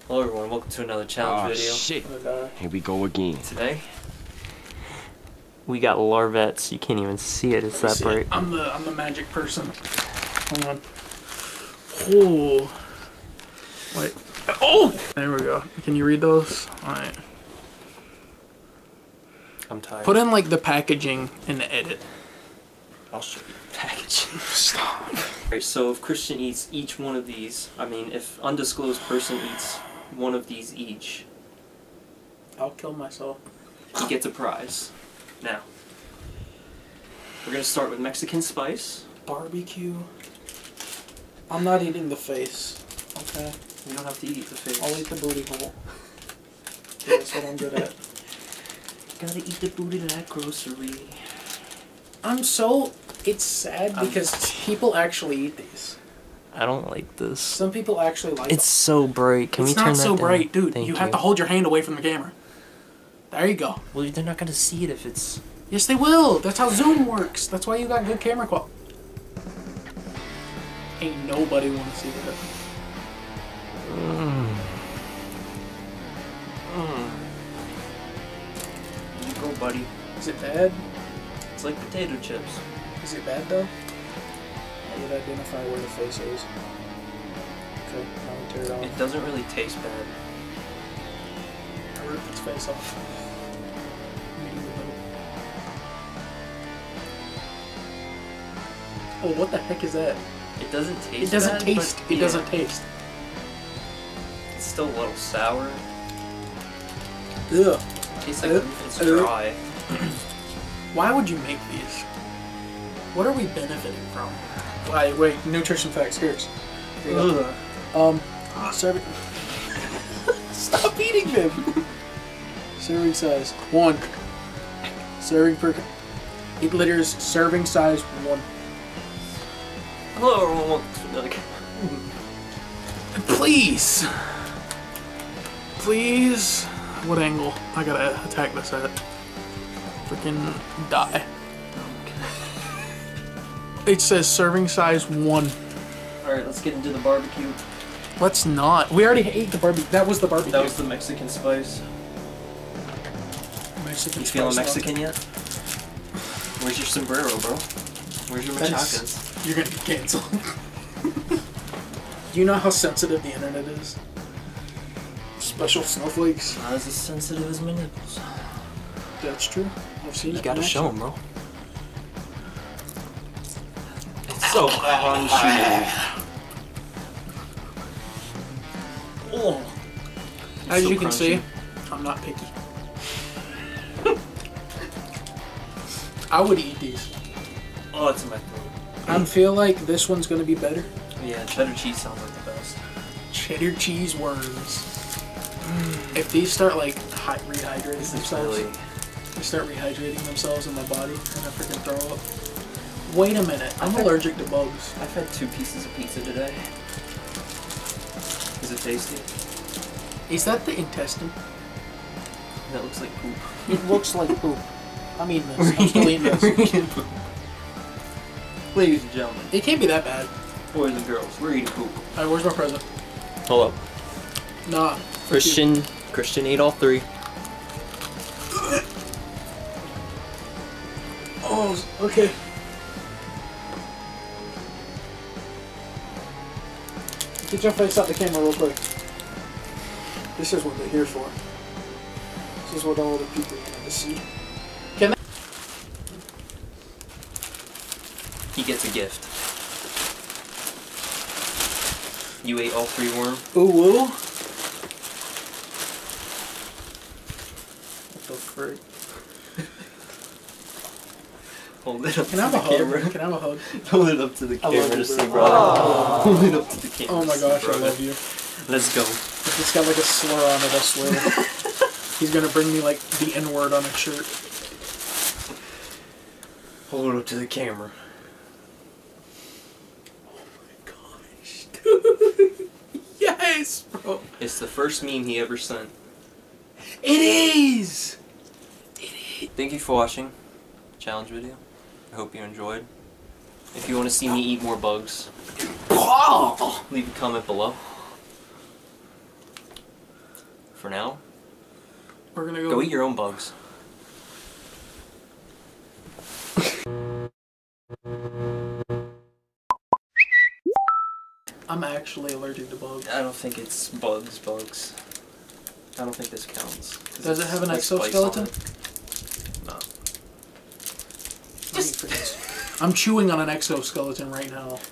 Hello everyone, welcome to another challenge video. Shit. Here we go again. Today, we got larvettes. You can't even see it, it's that bright. I'm the magic person. Hold on. Oh. Wait. Oh! There we go. Can you read those? Alright. I'm tired. Put in like the packaging in the edit. I'll show you the packaging. Stop. Alright, so if Christian eats each one of these, if undisclosed person eats one of these each, I'll kill myself. he gets a prize. Now, we're gonna start with Mexican spice. Barbecue. I'm not eating the face. Okay. You don't have to eat the face. I'll eat the booty hole. Yeah, that's what I'm good at. Gotta eat the booty of that grocery. It's sad because people actually eat these. I don't like this. Some people actually like It's so bright. Can we turn that down? It's not so bright, dude. Thank You have to hold your hand away from the camera. There you go. Well, they're not gonna see it if it's... Yes, they will. That's how Zoom works. That's why you got good camera quality. Ain't nobody want to see that. You go, buddy. Is it bad? It's like potato chips. Is it bad though? I would identify where the face is. Okay, now we tear it off. It doesn't really taste bad. I ripped its face off. Oh, what the heck is that? It doesn't taste It doesn't bad, taste. but It yeah, doesn't taste. It's still a little sour. Ugh. It tastes like it's dry. Why would you make these? What are we benefiting from? Wait, nutrition facts. Here you go. Serving. Stop eating them. Serving size 1. Serving per. It litters serving size 1. Hello, everyone. Welcome to another... Please. Please. What angle? I gotta attack this at. Freaking die. It says serving size 1. Alright, let's get into the barbecue. Let's not. We already ate the barbecue. That was the barbecue. That was the Mexican spice. Mexican You feeling spice Mexican yet? Where's your sombrero, bro? Where's your machakas? You're gonna get canceled. Do you know how sensitive the internet is? Special snowflakes. Not as sensitive as my nipples. That's true. I've seen it. You gotta in show action. them, bro. It's so crunchy. Oh. As so you can see, crunchy. I'm not picky. I would eat these. Oh, it's in my throat. I feel like this one's gonna be better. Yeah, cheddar cheese sounds like the best. Cheddar cheese worms. If these start like rehydrating themselves, they start rehydrating themselves in my body, and I freaking throw up. Wait a minute, I'm allergic to bugs. I've had 2 pieces of pizza today. Is it tasty? Is that the intestine? That looks like poop. It looks like poop. I'm eating this. I'm still eating this. Ladies and gentlemen, It can't be that bad. boys and girls, we're eating poop. Alright, where's my present? Hold up. Nah. Christian ate all 3. Oh, okay. Get your face out the camera real quick. This is what they're here for. This is what all the people want to see. Can He gets a gift. You ate all 3 worm? Ooh woo? What the frick? Hold it up Can I to have the a camera. hug? Can I have a hug? Hold it up to the I love camera you, to see, bro. brother. Hold it up to the camera. Oh my to see, gosh, I brother. love you. Let's go. If it's got like a slur on it, I swear. He's gonna bring me like the N-word on a shirt. Hold it up to the camera. Oh my gosh, dude. Yes, bro. It's the first meme he ever sent. It is! Thank you for watching the challenge video. I hope you enjoyed. If you want to see me eat more bugs, leave a comment below. for now, We're gonna go eat your own bugs. I'm actually allergic to bugs. I don't think it's bugs. I don't think this counts. Does it have an like spice exoskeleton? on it. No. I'm chewing on an exoskeleton right now.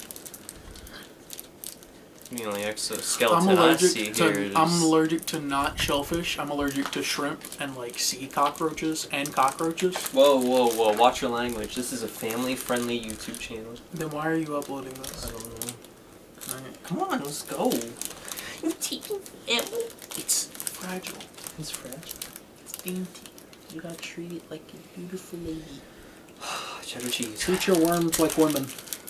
The only exoskeleton I see here is... I'm allergic to not shellfish. I'm allergic to shrimp and like sea cockroaches and cockroaches. Whoa. Watch your language. This is a family-friendly YouTube channel. Then why are you uploading this? I don't know. Alright. Come on, let's go. You're taking it. It's fragile. It's fragile. It's dainty. You gotta treat it like a beautiful lady. Cheddar cheese. Treat your worms like women.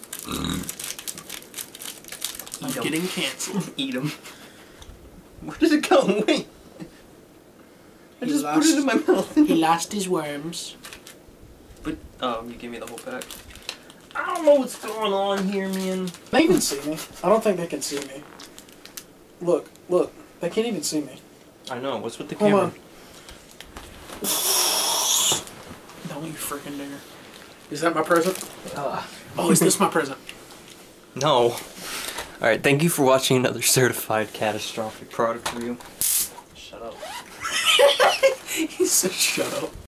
I'm Eat 'em. getting canceled. Eat them. Where did it go? Wait. I just put it in my mouth. He lost his worms. But, you gave me the whole pack. I don't know what's going on here, man. They can see me. I don't think they can see me. Look. They can't even see me. I know. What's with the Hold camera? on. Don't you freaking dare. Is that my present? Oh, is this my present? No. Alright, thank you for watching another certified catastrophic product review. Shut up. He said shut up.